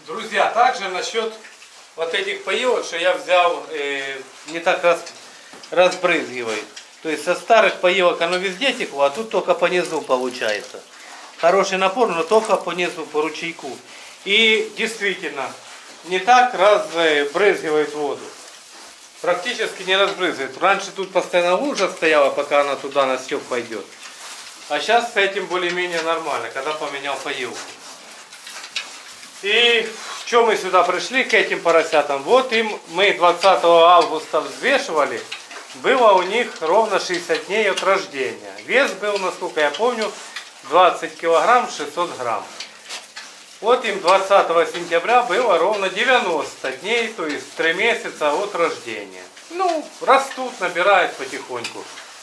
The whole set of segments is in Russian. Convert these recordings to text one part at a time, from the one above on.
Друзья, также насчет вот этих поилок, что я взял, не так разбрызгиваю. То есть со старых поилок оно везде текло, а тут только по низу получается. Хороший напор, но только по низу, по ручейку. И действительно, не так разбрызгивает воду. Практически не разбрызгивает. Раньше тут постоянно лужа стояла, пока она туда на стёк пойдет. А сейчас с этим более-менее нормально, когда поменял поилку. И в чем мы сюда пришли к этим поросятам? Вот им мы 20 августа взвешивали. Было у них ровно 60 дней от рождения. Вес был, насколько я помню, 20 килограмм 600 грамм. Вот им 20 сентября было ровно 90 дней, то есть 3 месяца от рождения. Ну, растут, набирают потихоньку.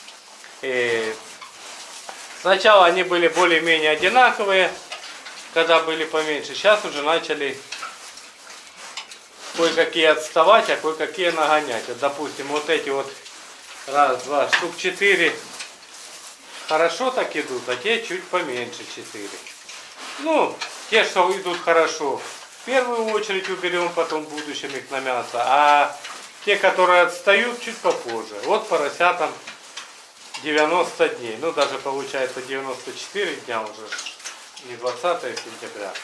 Сначала они были более-менее одинаковые, когда были поменьше. Сейчас уже начали кое-какие отставать, а кое-какие нагонять. Вот, допустим, вот эти вот раз, два, штук 4 хорошо так идут, а те чуть поменьше 4. Ну, те, что идут хорошо, в первую очередь уберем, потом в будущем их на мясо. А те, которые отстают, чуть попозже. Вот поросятам 90 дней. Ну, даже получается 94 дня уже. Не 20 сентября.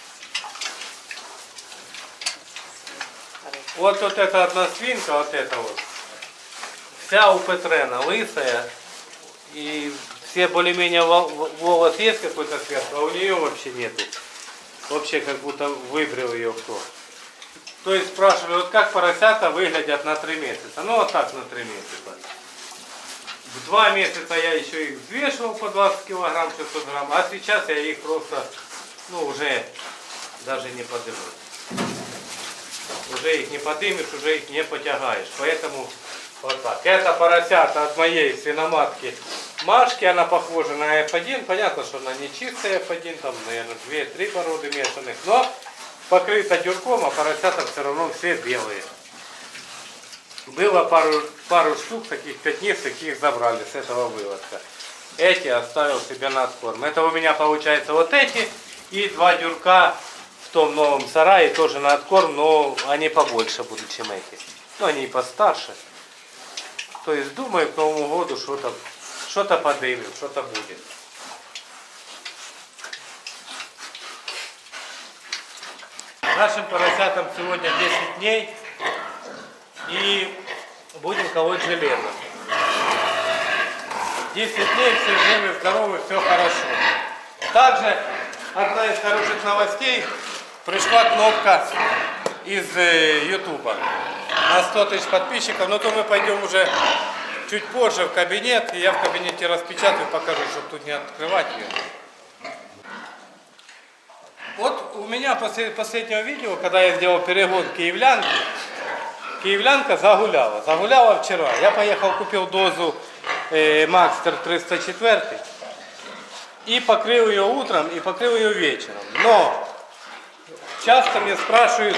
Вот эта одна свинка, вот эта вот. Вся у Петрена лысая. И все более-менее волос есть какой-то сверху, а у нее вообще нету. Вообще как будто выбрил ее кто. То есть спрашивали, вот как поросята выглядят на 3 месяца. Ну вот так на 3 месяца. В 2 месяца я еще их взвешивал по 20 килограмм, 600 грамм, а сейчас я их просто, ну, уже даже не подниму. Уже их не поднимешь, уже их не потягаешь. Поэтому вот так. Это поросята от моей свиноматки Машки, она похожа на F1. Понятно, что она не чистая F1, там, наверное, 2-3 породы мешанных, но покрыта дюрком, а поросята все равно все белые. Было пару штук, таких пятнистых, их забрали с этого выводка. Эти оставил себе на откорм. Это у меня получается вот эти и 2 дюрка в том новом сарае тоже на откорм, но они побольше будут, чем эти. Но они и постарше. То есть думаю, к Новому году что-то подымем, что-то будет. Нашим поросятам сегодня 10 дней. И будем колоть железо. 10 дней, все живы, здоровы, все хорошо. Также одна из хороших новостей. Пришла кнопка из Ютуба на 100 тысяч подписчиков. Но то мы пойдем уже чуть позже в кабинет. И я в кабинете распечатаю, покажу, чтобы тут не открывать ее. Вот у меня после последнего видео, когда я сделал перегон киевлянки, киевлянка загуляла. Загуляла вчера. Я поехал, купил дозу Макстер 304 и покрыл ее утром и покрыл ее вечером. Но часто мне спрашивают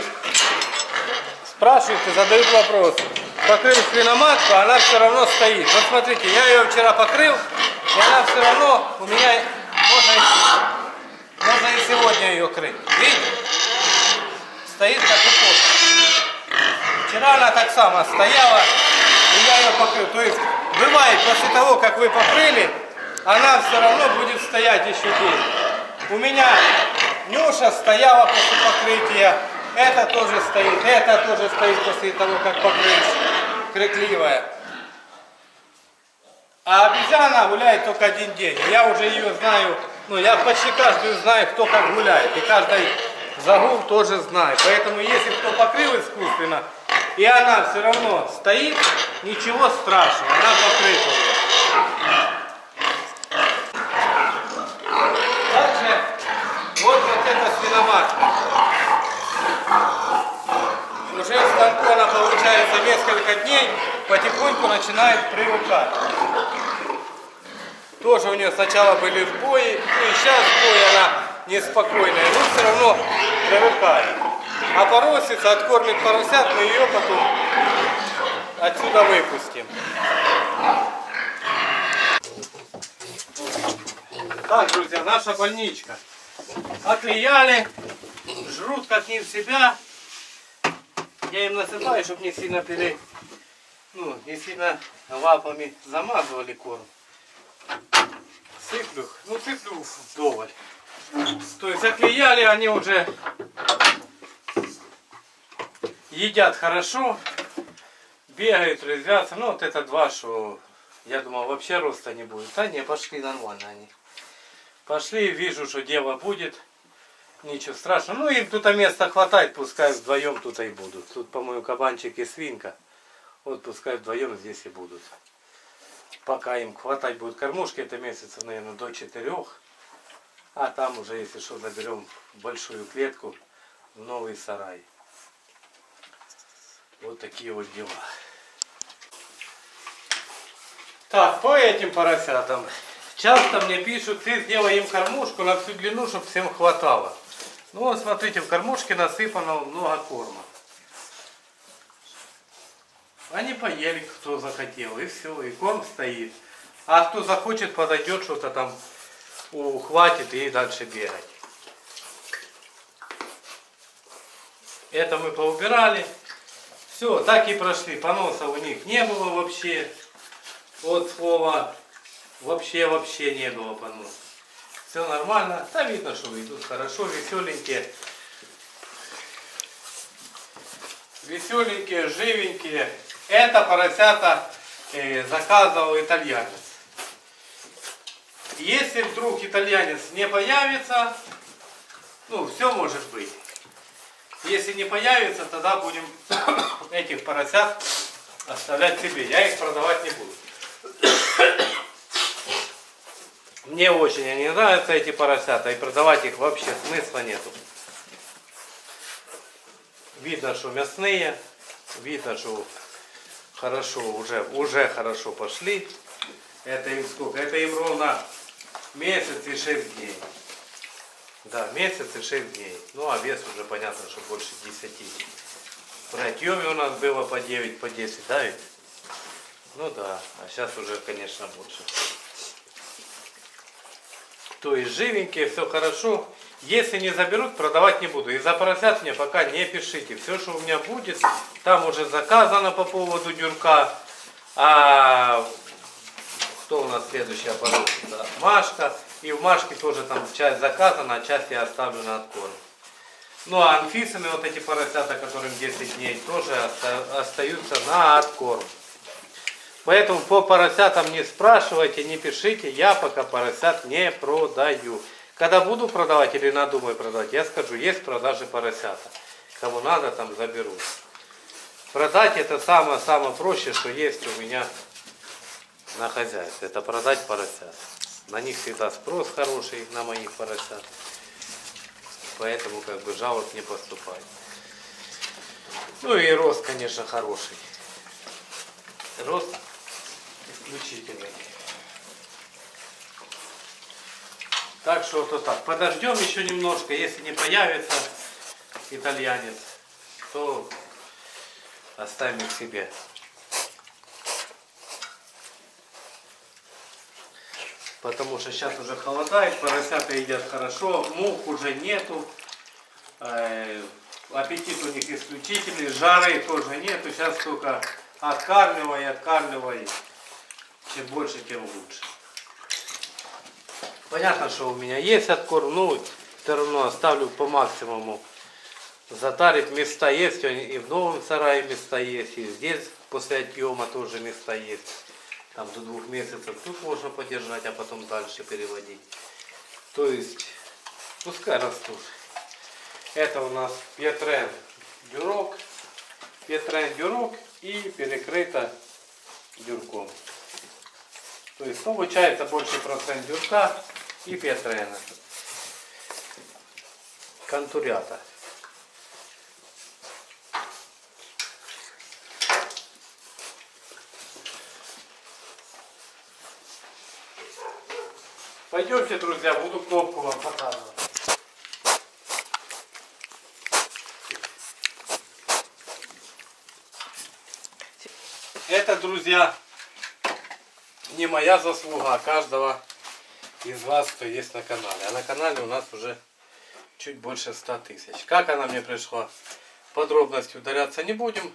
и задают вопрос. Покрыл свиноматку, она все равно стоит. Вот смотрите, я ее вчера покрыл, и она все равно у меня, можно и сегодня ее крыть. Видите? Стоит как упорно. Вчера она так само стояла, и я ее покрыл. То есть бывает, после того, как вы покрыли, она все равно будет стоять еще день. У меня Нюша стояла после покрытия, это тоже стоит после того, как покрыть, крикливая. А обезьяна гуляет только 1 день. Я уже ее знаю, ну я почти каждую знаю, кто как гуляет. И каждый загул тоже знаю. Поэтому если кто покрыл искусственно, и она все равно стоит, ничего страшного, она покрыта уже. Также вот эта свиноматка. Уже в станку она получается несколько дней, потихоньку начинает привыкать. Тоже у нее сначала были сбои, ну и сейчас сбои она неспокойная, но все равно привыкает. А поросится, откормит поросят, мы ее потом отсюда выпустим. Так, друзья, наша больничка. Оклеяли, жрут как не в себя. Я им насыпаю, чтобы не сильно не сильно лапами замазывали корм. Сыплю вдоволь. То есть оклеяли, они уже едят хорошо, бегают, резвятся. Ну вот это два, что я думал вообще роста не будет. А не, пошли нормально они. Пошли, вижу, что дело будет. Ничего страшного. Ну им тут места хватает, пускай вдвоем тут и будут. Тут, по-моему, кабанчик и свинка. Вот пускай вдвоем здесь и будут. Пока им хватать будет кормушки, это месяца, наверное, до 4. А там уже, если что, заберем большую клетку в новый сарай. Вот такие вот дела. Так, по этим поросятам. Часто мне пишут, ты сделай им кормушку на всю длину, чтобы всем хватало. Ну вот смотрите, в кормушке насыпано много корма. Они поели, кто захотел, и все, и корм стоит. А кто захочет, подойдет, что-то там ухватит и дальше бегать. Это мы поубирали. Все, так и прошли. Поноса у них не было вообще. От слова вообще не было поноса. Все нормально. Да видно, что идут хорошо, веселенькие. Веселенькие, живенькие. Это поросята заказывал итальянец. Если вдруг итальянец не появится, ну, все может быть. Если не появится, тогда будем этих поросят оставлять себе. Я их продавать не буду. Мне очень они нравятся, эти поросята, и продавать их вообще смысла нету. Видно, что мясные, видно, что хорошо, уже хорошо пошли. Это им сколько? Это им ровно месяц и 6 дней. Да, месяц и 6 дней. Ну, а вес уже понятно, что больше 10. При отъеме у нас было по 9, по 10, да ведь? Ну да, а сейчас уже, конечно, больше. То есть живенькие, все хорошо. Если не заберут, продавать не буду. Из-за поросят мне пока не пишите. Все, что у меня будет, там уже заказано по поводу дюрка. А кто у нас следующая поросится? Машка. И в Машке тоже там часть заказана, а часть я оставлю на откорм. Ну а Анфисины, вот эти поросята, которым 10 дней, тоже остаются на откорм. Поэтому по поросятам не спрашивайте, не пишите, я пока поросят не продаю. Когда буду продавать или надумаю продавать, я скажу, есть продажи поросята. Кому надо, там заберу. Продать это самое проще, что есть у меня на хозяйстве. Это продать поросят. На них всегда спрос хороший, на моих поросят. Поэтому как бы жалоб не поступает. Ну и рост, конечно, хороший. Рост исключительный. Так что вот так. Подождем еще немножко. Если не появится итальянец, то оставим их себе. Потому что сейчас уже холодает, поросята едят хорошо, мух уже нету. Аппетит у них исключительный, жары тоже нету. Сейчас только откармливай. Чем больше, тем лучше. Понятно, что у меня есть откорм, но все равно оставлю по максимуму. Затарить места есть, и в новом сарае места есть, и здесь после отъема тоже места есть. Там до 2 месяцев тут можно подержать, а потом дальше переводить. То есть, пускай растут. Это у нас Петрен дюрок и перекрыто дюрком. То есть получается больше процент дюрка и Петрена. Контурята. Пойдемте, друзья, буду кнопку вам показывать. Это, друзья, не моя заслуга, а каждого из вас, кто есть на канале. А на канале у нас уже чуть больше 100 тысяч. Как она мне пришла? Подробности ударяться не будем.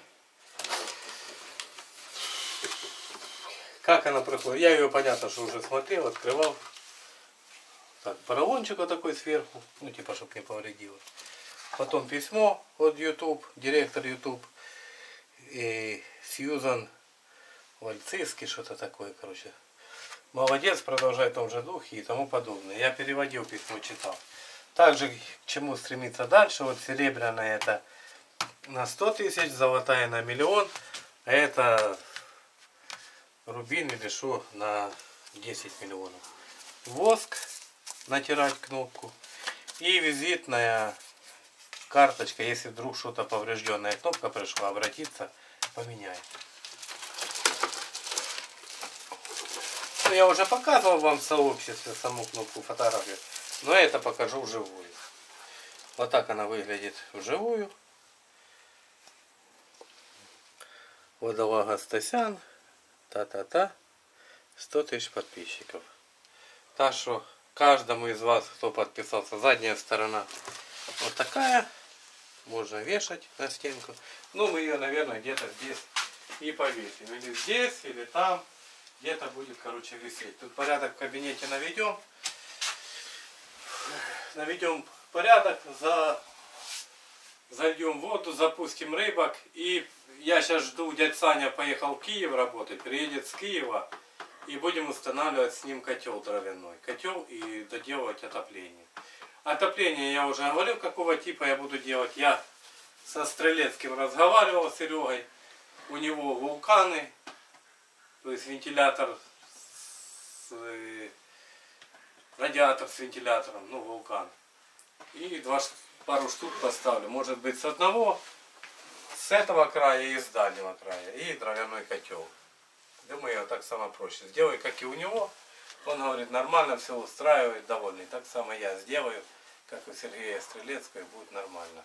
Как она проходит? Я ее, понятно, что уже смотрел, открывал. Так, поролончик вот такой сверху. Ну, типа, чтобы не повредило. Потом письмо от YouTube, директор YouTube. И Сьюзан Вальцийский, что-то такое, короче. Молодец, продолжай в том же духе и тому подобное. Я переводил письмо, читал. Также к чему стремиться дальше. Вот серебряная это на 100 тысяч, золотая на 1 000 000. А это рубин или что на 10 миллионов. Воск, натирать кнопку. И визитная карточка, если вдруг что-то поврежденная кнопка пришла, обратиться, поменяй. Ну, я уже показывал вам в сообществе саму кнопку фотографии, но это покажу вживую. Вот так она выглядит вживую. Водолага Стасян. Та-та-та. 100 тысяч подписчиков. Так что каждому из вас, кто подписался, задняя сторона вот такая. Можно вешать на стенку. Ну, мы ее, наверное, где-то здесь и повесим. Или здесь, или там. Где-то будет, короче, висеть. Тут порядок в кабинете наведем. Наведем порядок. Зальем воду, запустим рыбок. И я сейчас жду, дядь Саня поехал в Киев работать. Приедет с Киева. И будем устанавливать с ним котел дровяной. Котел и доделывать отопление. Отопление я уже говорил, какого типа я буду делать. Я со Стрелецким разговаривал, с Серегой. У него вулканы. То есть вентилятор, радиатор с вентилятором, ну вулкан. И пару штук поставлю. Может быть с одного, с этого края и с дальнего края. И дровяной котел. Думаю, так само проще. Сделай, как и у него. Он говорит, нормально, все устраивает, довольный. Так само я сделаю, как у Сергея Стрелецкого, и будет нормально.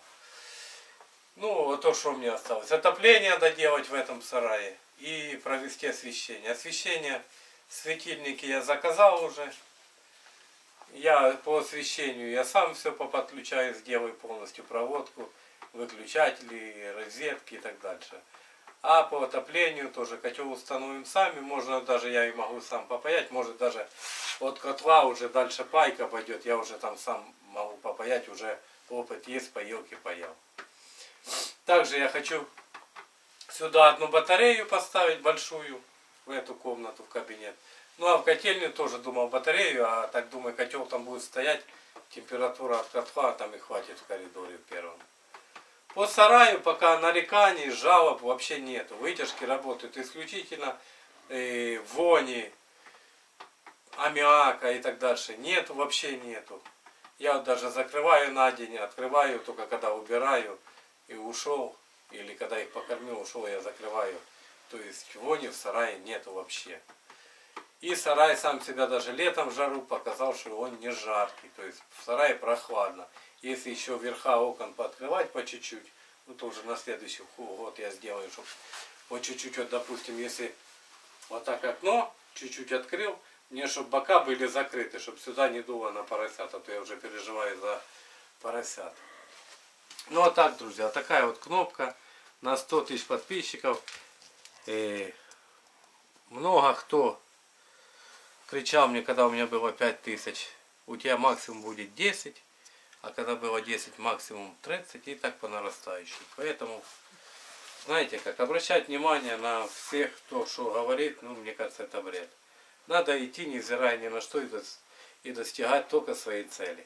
Ну, вот то, что мне осталось. Отопление доделать в этом сарае. И провести освещение. Освещение, светильники я заказал уже. Я по освещению, я сам все поподключаю, сделаю полностью проводку, выключатели, розетки и так дальше. А по отоплению тоже котел установим сами. Можно даже, я и могу сам попаять. Может даже от котла уже дальше пайка пойдет. Я уже там сам могу попаять. Уже опыт есть, поилки паял. Также я хочу сюда одну батарею поставить большую. В эту комнату, в кабинет. Ну а в котельную тоже думал батарею. А так думаю, котел там будет стоять. Температура от котла там и хватит в коридоре в первом. По сараю пока нареканий, жалоб вообще нету. Вытяжки работают исключительно, вони, аммиака и так дальше. Нету, вообще нету. Я вот даже закрываю на день, открываю только когда убираю и ушел. Или когда их покормил, ушел, я закрываю. То есть вони в сарае нету вообще. И сарай сам себя даже летом в жару показал, что он не жаркий. То есть в сарае прохладно. Если еще верха окон пооткрывать по чуть-чуть, ну то уже на следующий год я сделаю, чтобы вот чуть-чуть, вот, допустим, если вот так окно чуть-чуть открыл, мне чтобы бока были закрыты, чтобы сюда не дуло на поросят, а то я уже переживаю за поросят. Ну а так, друзья, такая вот кнопка на 100 тысяч подписчиков. И много кто кричал мне, когда у меня было 5000, у тебя максимум будет 10. А когда было 10, максимум 30 и так по нарастающей. Поэтому, знаете как, обращать внимание на всех, кто что говорит, ну, мне кажется, это бред. Надо идти, невзирая ни на что, и достигать только своей цели.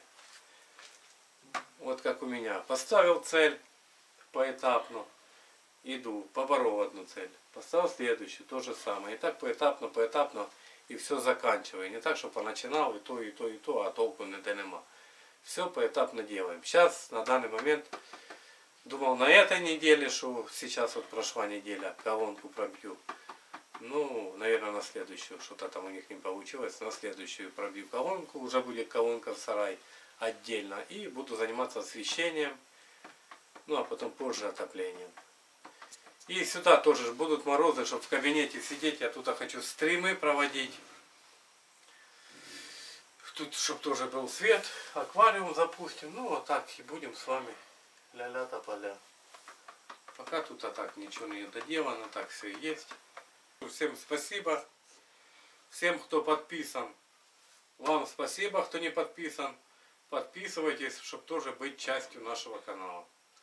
Вот как у меня. Поставил цель поэтапно, иду, поборол одну цель. Поставил следующую, то же самое. И так поэтапно, и все заканчиваю. Не так, что поначинал и то, и то, и то, а толку ніде нема. Все поэтапно делаем. Сейчас, на данный момент, думал на этой неделе, что сейчас вот прошла неделя, колонку пробью. Ну, наверное, на следующую, что-то там у них не получилось. На следующую пробью колонку, уже будет колонка в сарай отдельно. И буду заниматься освещением, ну а потом позже отоплением. И сюда тоже будут морозы, чтобы в кабинете сидеть. Я тут хочу стримы проводить. Тут, чтобы тоже был свет, аквариум запустим. Ну, вот так и будем с вами ля-ля тополя. Пока тут так ничего не доделано, так все есть. Всем спасибо. Всем, кто подписан. Вам спасибо, кто не подписан. Подписывайтесь, чтобы тоже быть частью нашего канала.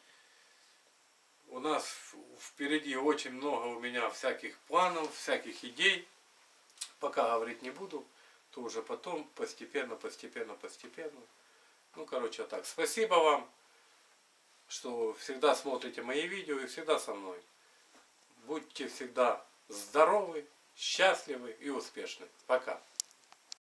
У нас впереди очень много у меня всяких планов, всяких идей. Пока говорить не буду. То уже потом постепенно. Ну, короче, так. Спасибо вам, что всегда смотрите мои видео и всегда со мной. Будьте всегда здоровы, счастливы и успешны. Пока.